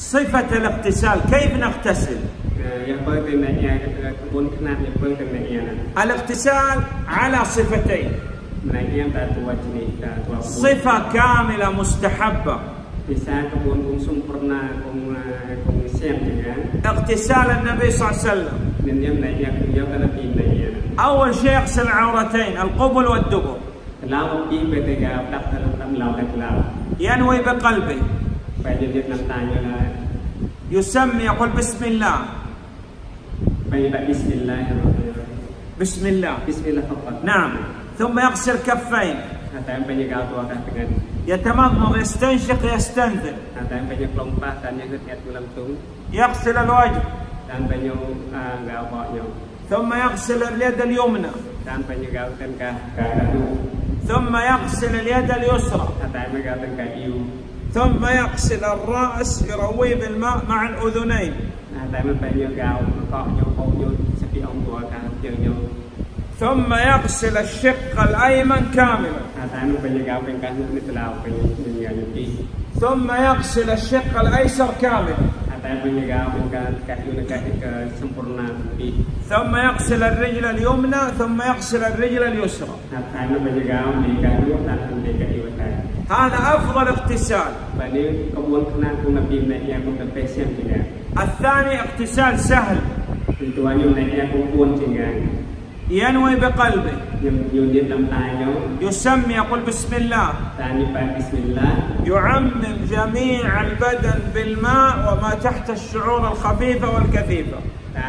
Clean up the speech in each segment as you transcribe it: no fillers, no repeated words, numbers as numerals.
صفة الاغتسال كيف نغتسل؟ الاغتسال على صفتين، صفة كاملة مستحبة اغتسال النبي صلى الله عليه وسلم. أول شيء يغسل العورتين القبل والدبر، ينوي بقلبه، يسمي يقول بسم الله، بسم الله فقط. نعم. ثم يغسل كفين، يتمضمض، يستنشق، يستنثر، يغسل الوجه، ثم يغسل اليد اليمنى، ثم يغسل اليد اليسرى، ثم يغسل الرأس، يرويه بالماء مع الأذنين، ثم يغسل الشق الأيمن كاملا، ثم يغسل الشق الأيسر كاملا، ثم يغسل الرجل اليمنى، ثم يغسل الرجل اليسرى. هذا أفضل اغتسال. الثاني اغتسال سهل، ينوي بقلبه، يسمي يقول بسم الله، يعمم جميع البدن بالماء وما تحت الشعور الخفيفة والكثيفة،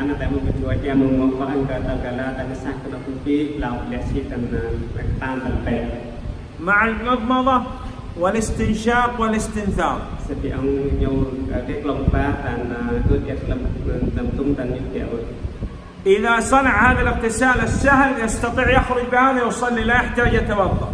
مع المضمضة والاستنشاق والاستنثار. إذا صنع هذا الاغتسال السهل يستطيع يخرج بهذا يصلي، لا يحتاج يتوضأ.